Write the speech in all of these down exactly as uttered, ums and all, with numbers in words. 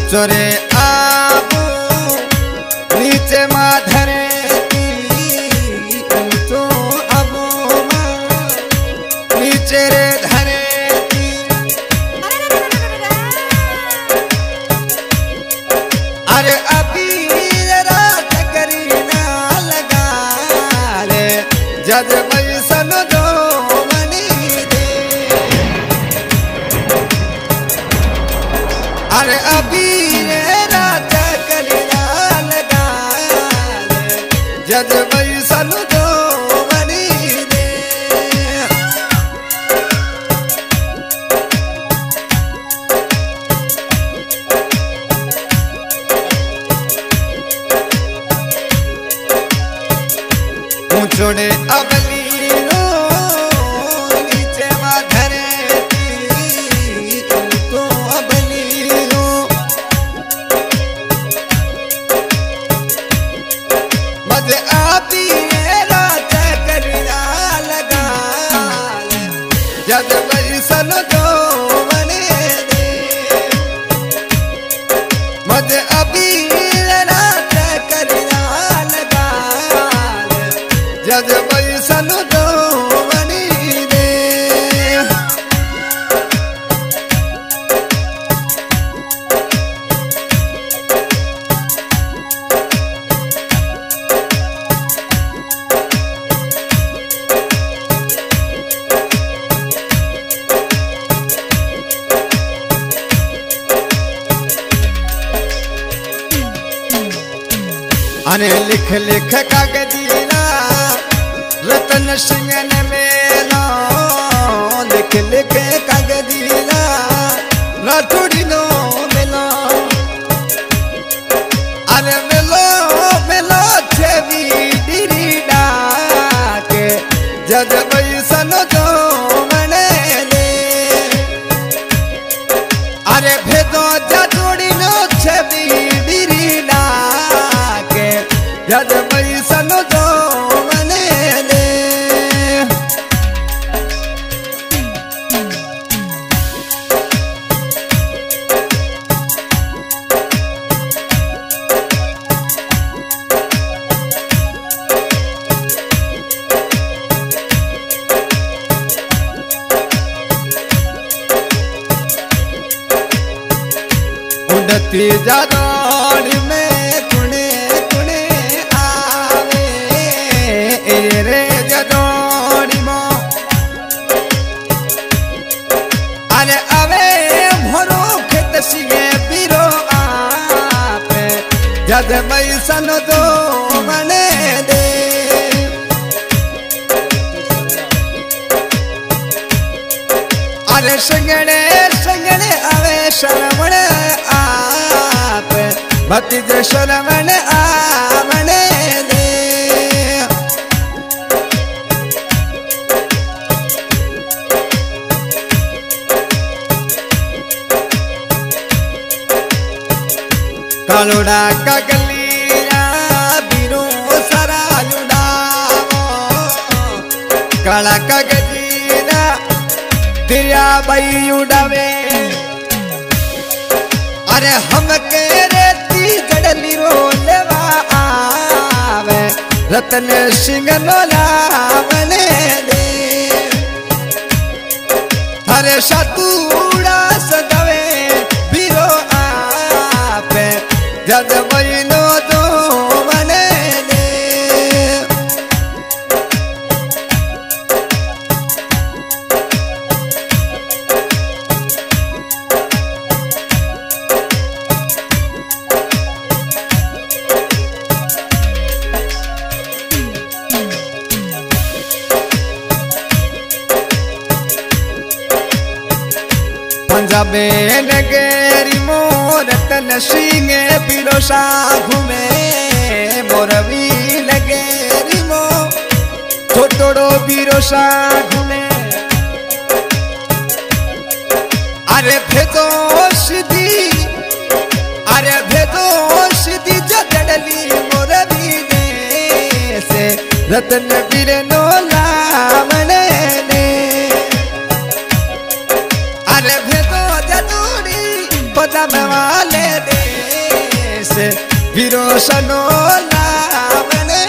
चोरे आबू नीचे माधरे तो अबू नीचे रे धरे अरे अभी रात करी ना लगा रे जज बैसन दो मनी दे अरे अभी रात करी ना लगा रे जज बैसन दो मनी दे छोड़े अबली रो नीचे माधरे तो अबली रो मजे आती रात करिया लगा जब बैसन दो मने दे मजे अभी रात करिया लगा जज बैसन दो मनी दे अरे लिख लिख कागजीला रतन सिंह ने मेला लिख लिख कागजीला राठौड़ी नो मेला अरे मेलो मेलो छेवी डिरी डाके जज बैसन दो मने दे अरे भेदो जजोड़ी नो छेवी डिरी डाके जज बैसन दो उड़ती जादौड़ी में कुने कुने आवे रे जदौड़ी मो अरे अवे भरो खेत सिए बिरो आपे जद बैसन दो मने दे अरे संगड़े संगड़े अवे शरवण आप भतीजे शरवण आवने दे कालोड़ा का गलिया बिरो सरा जुड़ावो काला का गजीरा तिरिया बाई उड़ावे अरे हम के रेती जड़ली रो लेवा आवे रतन सिंह नो लावने दे अरे सतूड़ा सदवे बिरो आपे जज बैनो दो मने दे पंजाबे नगरी मोर रतन सिंह पिरोसा घूमे मोरवी नगरी मो छोटोड़ो पिरोसा घूमे अरे भेदो सीधी अरे भेदो सीधी जड़ली मोरवी ने से रतन बीर नो लावने ने अरे भेदो जदूरी पदम वाले दे विरोशनो लावने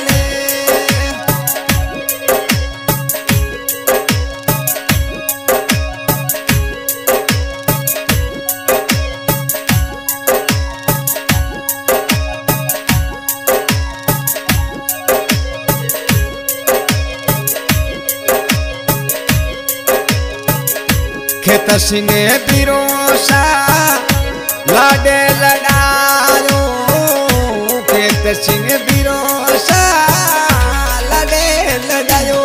खेत सिंह विरोशा लाडे लड़ायो खेत सिंह विरोशा लाडे लड़ायो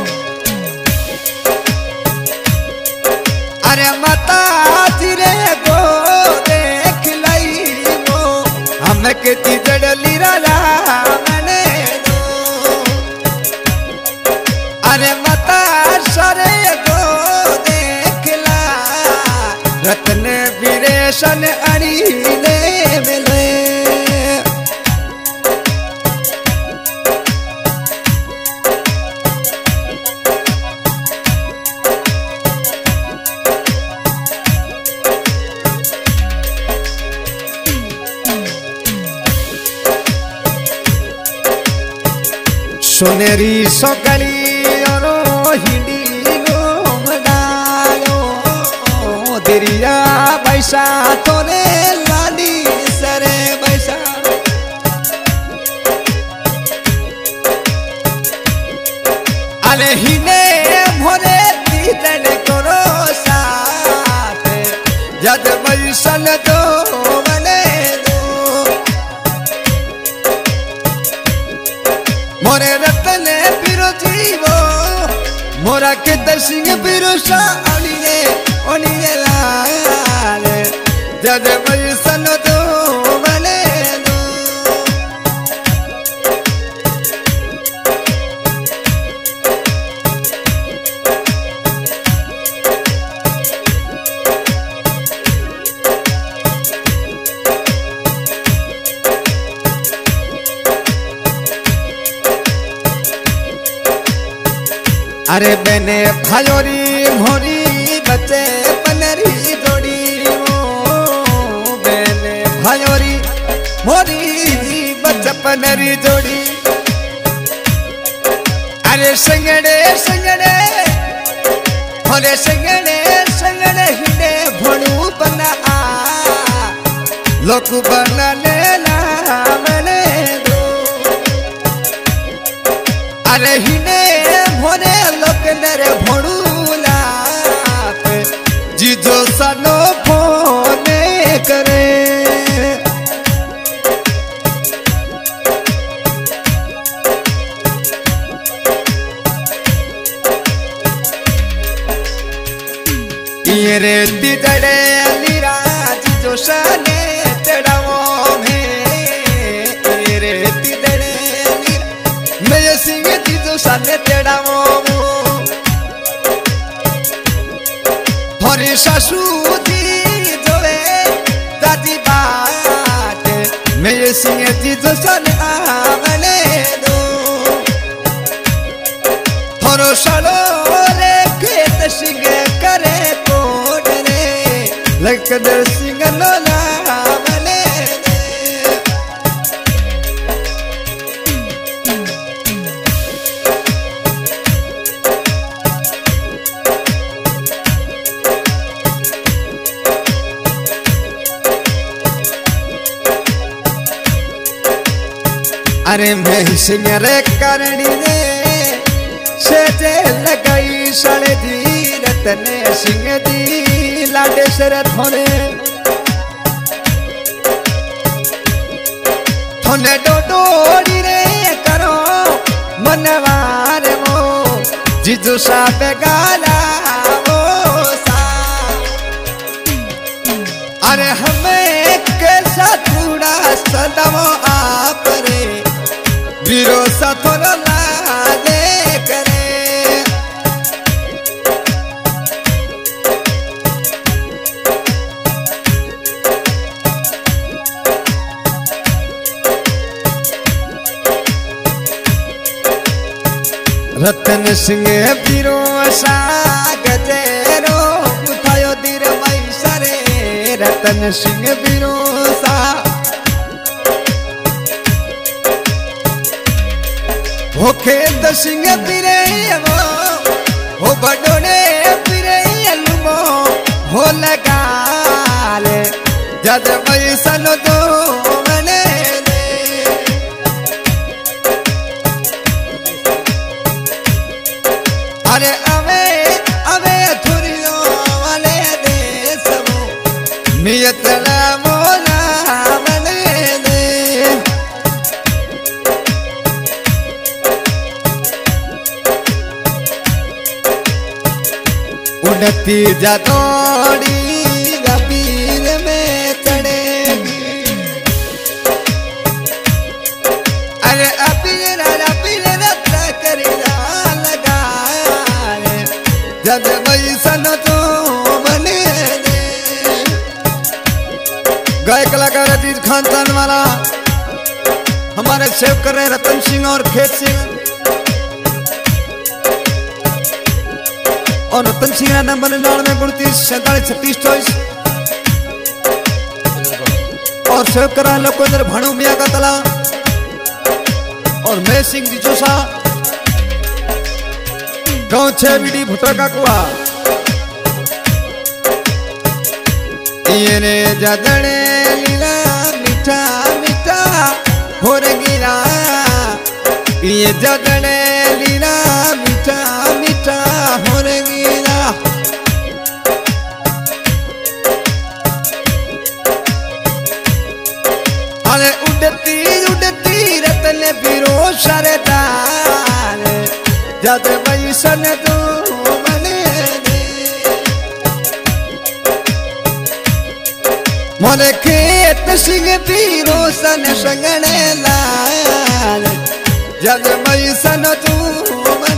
अरे माता जिरे गो देख लई गो हम कितनी जड़ली राजा मैंने दो अरे माता सरे गो रतन विरेशन अड़ीले मिले सोनेरी सोगली और हिंदी दरिया बैसा तोने लाडी सरे बैसा अरे हिने भोरे दीदन करो साथ जद बैसन दो बने दो मोरे रतन पिरो जीवो मोरा के दर्शिंग पिरोसा अड़िए ओनिए लाल जद बैसन दो बने दो अरे बने भायोरी मोरी बच्चे पनरी जोड़ी ओ बने भायोरी मोरी बच्चे पनरी जोड़ी अरे संगड़े संगड़े होरे संगड़े संगड़े हिंदे भोड़ू बना आ लोक बनाने ला मने दो अरे हिंदे भोरे लोक नरे भोड़ूला जीजो सनो फोने करे ये रे तिजड़े अलीरा जीजो सने चढ़ाओ में ये रे तिजड़े अलीरा मैं सिंह जीजो सने चढ़ाओ हरे सासू जी जोए दादी बात मेरे सिंह जी जो सन आमने दो हरो सालो रे खेत सिंह करे कोड रे लकदर सिंह नोला आमने अरे मैं सिंह रे करनी रे सेजे लगाई सड़े दी रतन सिंह दी लाडे सर थोने थोने डोडोड़ी रे करो मनवार मो जिजू साहब गाला वो सा अरे हमें कैसा थोड़ा सदाओ आप रे विरोसा थोड़ा लादे करे रतन सिंह विरोसा गजेरो उठायो दीर वैसरे रतन सिंह विरोसा हो खेत सिंह पिरे वो हो बडोने पिरे अलमो हो लगाले जद बैसन दो मने दे अरे अवे अवे थुरियो वाले दे सबो नियत ला मोला मने दे उड़ती जातोड़ी गबीर में चढ़ेगी अरे अपीर अपीर रत्न करीदा लगा जब बैसन तो बने दे गाय कलाकार अजीज खानदान वाला हमारे सेव कर रहे रतन सिंह और खेत सिंह और रतन सिंह नंबर निन्यानवे उनतीस सैंतालीस छत्तीस चौबीस और सेव करा लोकोदर भाणु मियाँ का तला और मैं सिंह जी जोसा गाँव छह बीडी भुट्टा का कुआ ये जदड़े लीला मीठा मीठा हो गिरा ये जदड़े लीला मीठा मीठा हो गिरा अरे उड़ती उड़ती रतन बिरो सरदार जद बैसन तू मने दे मोरे खेत सिंह पीरो सन संगने लाल जद बैसन तू